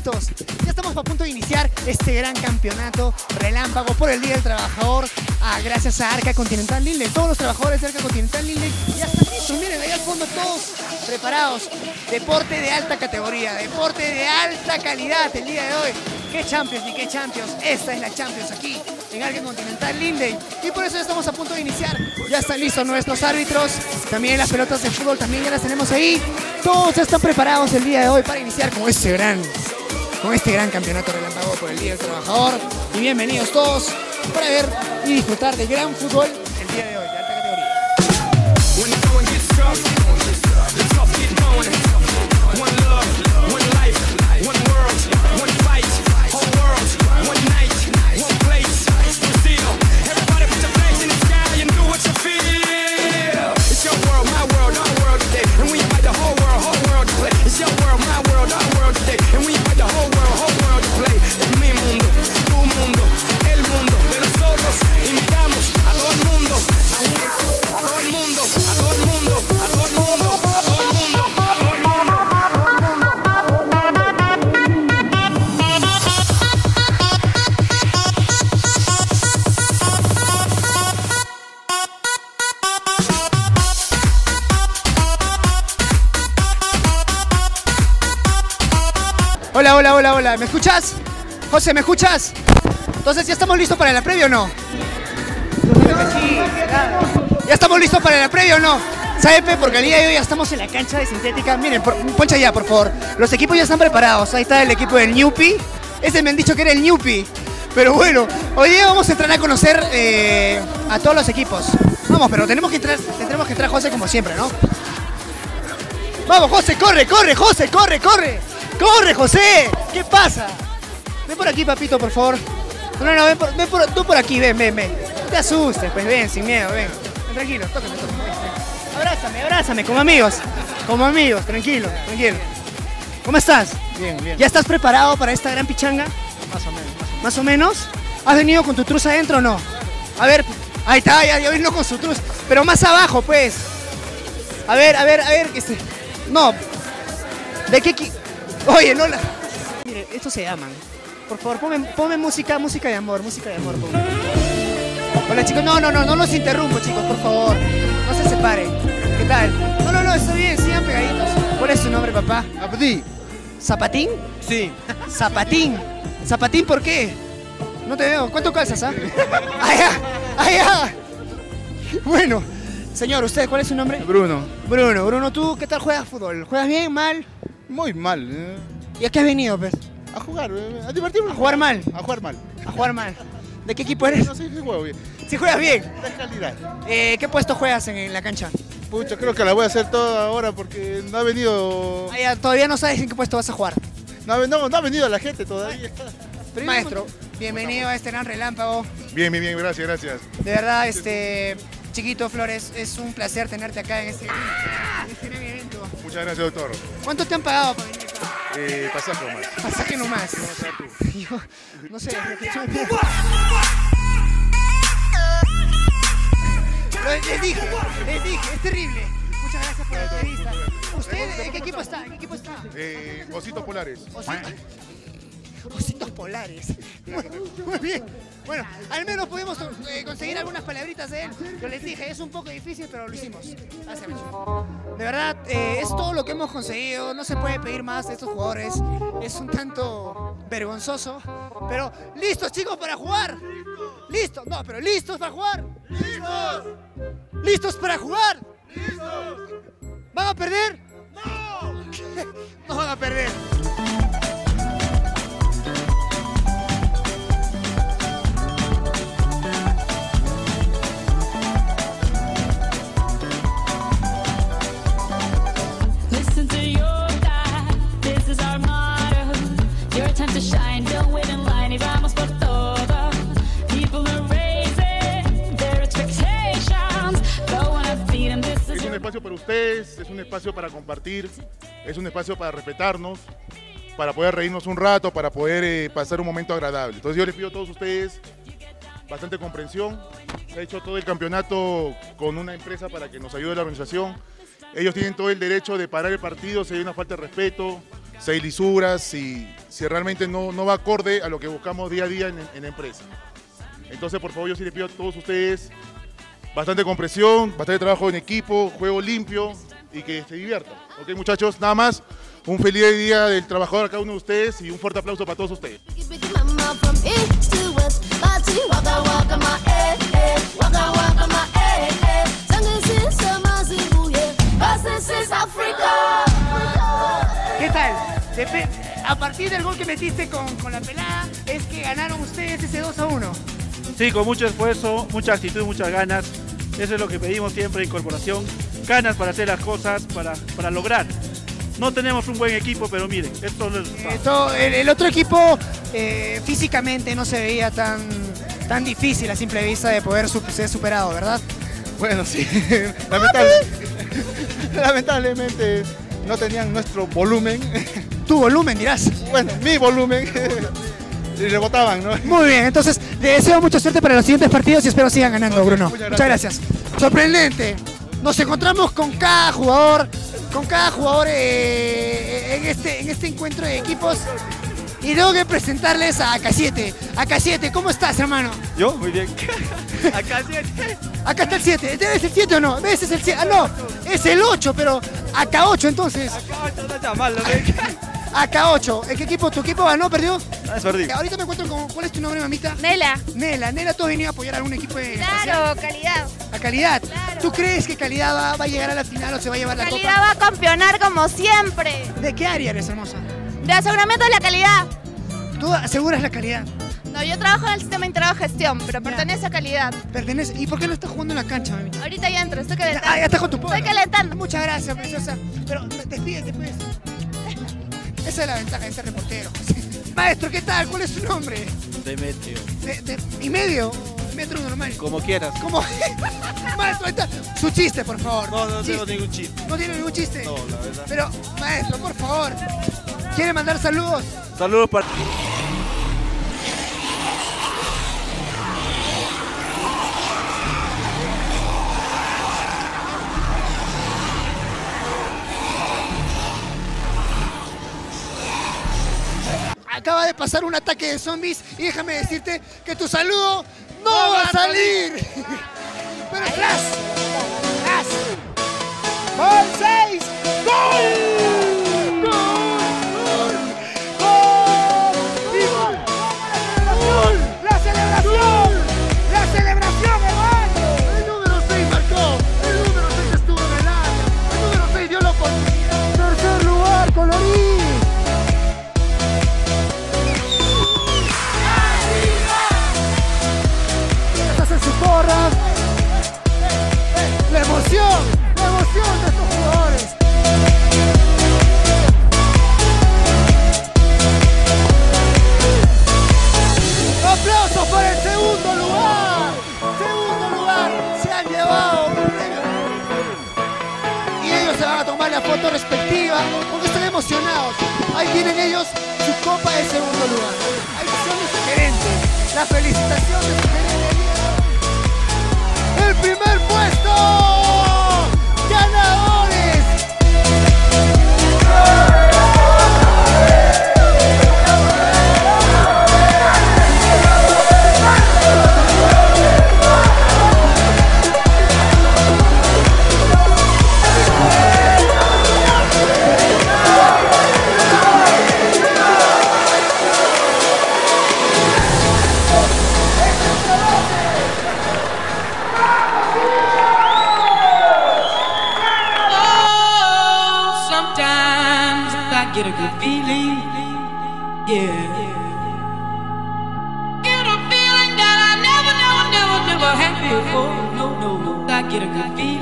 listos. Ya estamos a punto de iniciar este gran campeonato relámpago por el Día del Trabajador. Gracias a Arca Continental Lindley. Todos los trabajadores de Arca Continental Lindley ya están listos. Miren, ahí al fondo todos preparados. Deporte de alta categoría, deporte de alta calidad el día de hoy. ¡Qué Champions ni qué Champions! Esta es la Champions aquí en Arca Continental Lindley. Y por eso ya estamos a punto de iniciar. Ya están listos nuestros árbitros. También las pelotas de fútbol también ya las tenemos ahí. Todos ya están preparados el día de hoy para iniciar con este gran campeonato relámpago por el Día del Trabajador. Y bienvenidos todos para ver y disfrutar de gran fútbol el día de hoy, de alta categoría. Hola, ¿me escuchas? José, ¿me escuchas? Entonces, ¿ya estamos listos para la previa o no? Sí, ¿ya estamos listos para la previa o no? ¿Sabe, Pe? Porque el día de hoy ya estamos en la cancha de sintética. Miren, poncha ya, por favor. Los equipos ya están preparados. Ahí está el equipo del Ñupi. Ese me han dicho que era el Ñupi. Pero bueno, hoy día vamos a entrar a conocer a todos los equipos. Vamos, pero tendremos que entrar José como siempre, ¿no? Vamos, José, corre, José, corre. ¡Corre, José! ¿Qué pasa? Ven por aquí, papito, por favor. Ven tú por aquí, ven. No te asustes, pues ven, sin miedo, ven. Tranquilo, tócame. Abrázame, como amigos, tranquilo. ¿Cómo estás? Bien. ¿Ya estás preparado para esta gran pichanga? ¿Más o menos? ¿Has venido con tu truza adentro o no? A ver, ahí está, ya vino con su truza. Pero más abajo, pues. A ver, no. ¿De qué? Oye, no la... Mire, estos se aman. Por favor, ponme música de amor, ponme. Hola, chicos, no los interrumpo, chicos, por favor. No se separen. ¿Qué tal? No, está bien, sigan pegaditos. ¿Cuál es tu nombre, papá? Zapatín. ¿Zapatín? Sí. ¿Zapatín por qué? No te veo. ¿Cuánto calzas, ah? Allá. Bueno, señor, ¿usted cuál es su nombre? Bruno, ¿tú qué tal juegas fútbol? ¿Juegas bien, mal? muy mal. ¿Y a qué has venido, pues? A jugar, a divertirme. ¿A jugar mal? A jugar mal. ¿De qué equipo eres? No sé si juego bien. ¿Sí juegas bien? De calidad. ¿Qué puesto juegas en la cancha? Pucha, creo que la voy a hacer toda ahora porque no ha venido... Todavía no sabes en qué puesto vas a jugar. No ha venido la gente todavía. Maestro, bienvenido a este gran relámpago. Bien, gracias. De verdad, Chiquito Flores, es un placer tenerte acá en este gran evento. Muchas gracias, doctor. ¿Cuánto te han pagado para venir acá? Pasaje nomás. Pasaje nomás. ¿Qué vas a hacer tú? Yo, no sé. Les dije, es terrible. Muchas gracias por la entrevista. ¿Usted en qué equipo está? Ositos Polares. Ositos Polares. Muy bien. Bueno, al menos pudimos conseguir algunas palabritas de él. Yo les dije, es un poco difícil, pero lo hicimos. Gracias, Micho. De verdad, es todo lo que hemos conseguido. No se puede pedir más de estos jugadores. Es un tanto vergonzoso. Pero, ¿listos, chicos, para jugar? ¿Listos? No, pero ¿listos para jugar? ¡Listos! ¿Listos para jugar? ¡Listos! ¿Van a perder? ¡No! No van a perder. Para ustedes, es un espacio para compartir, es un espacio para respetarnos, para poder reírnos un rato, para poder pasar un momento agradable. Entonces yo les pido a todos ustedes bastante comprensión. Se ha hecho todo el campeonato con una empresa para que nos ayude la organización. Ellos tienen todo el derecho de parar el partido si hay una falta de respeto, si hay lisuras, si realmente no va acorde a lo que buscamos día a día en la empresa. Entonces, por favor, yo sí les pido a todos ustedes bastante compresión, bastante trabajo en equipo, juego limpio y que se diviertan. Ok, muchachos, nada más. Un feliz día del trabajador a cada uno de ustedes y un fuerte aplauso para todos ustedes. ¿Qué tal? A partir del gol que metiste con la pelada, es que ganaron ustedes ese 2-1. Sí, con mucho esfuerzo, mucha actitud, muchas ganas. Eso es lo que pedimos siempre en Corporación. Ganas para hacer las cosas, para lograr. No tenemos un buen equipo, pero miren, esto es el resultado. El otro equipo físicamente no se veía tan difícil a simple vista de poder ser superado, ¿verdad? Bueno, sí, lamentablemente no tenían nuestro volumen. Tu volumen, dirás. Bueno, mi volumen. Y rebotaban, ¿no? Muy bien, entonces le deseo mucha suerte para los siguientes partidos y espero sigan ganando, okay, Bruno. Muchas gracias. Sorprendente. Nos encontramos con cada jugador en este encuentro de equipos. Y tengo que presentarles a AK7. AK7, ¿cómo estás, hermano? Yo, muy bien. AK7. Acá está el 7. ¿Es el 7 o no? ¿Ves? Es el 7. Ah, no. Es el 8, pero AK8 entonces. AK8 no está mal, ¿no? AK8. ¿En qué equipo? ¿Tu equipo ganó, perdió? Es perdido. Ahorita me encuentro con... ¿Cuál es tu nombre, mamita? Nela. Nela, ¿tú has venido a apoyar a algún equipo de Claro, calidad. ¿A Calidad? Claro. ¿Tú crees que Calidad va a llegar a la final o se va a llevar la Calidad copa? va a campeonar como siempre. ¿De qué área eres, hermosa? De aseguramiento de la calidad. Tú aseguras la calidad. No, yo trabajo en el sistema integrado de gestión, pero pertenece a calidad. Pertenece. ¿Y por qué no estás jugando en la cancha, mamita? Ahorita ya entro, estoy calentando. Ya estás con tu pueblo. Estoy calentando. Muchas gracias, preciosa. Pero despídete, pues. Esa es la ventaja de ser reportero. Maestro, ¿qué tal? ¿Cuál es su nombre? Demetrio. ¿Y medio? ¿Metro normal? Como quieras. ¿Cómo? Maestro, ahí está. Su chiste, por favor. No tengo ningún chiste. ¿No tiene ningún chiste? No, la verdad. Pero, maestro, por favor. ¿Quiere mandar saludos? Saludos para... Acaba de pasar un ataque de zombies y déjame decirte que tu saludo no va a salir. Pero Flash. ¡Gol 6! ¡Gol! ¡Gol! ¡Gol! ¡Gol! ¡La celebración! ¡La celebración, hermano! El número 6 marcó. El número 6 estuvo en el área. El número 6 dio la oportunidad. Tercer lugar, Colorín. La emoción de estos jugadores. Aplausos para el segundo lugar. Se han llevado un premio. Y ellos se van a tomar la foto respectiva porque están emocionados. Ahí tienen ellos su copa de segundo lugar. Ahí son los gerentes. La felicitación de su gerente. El primer puesto, ganadores. Get a good feeling, yeah. Get a feeling that I never had before. No, I get a good feeling.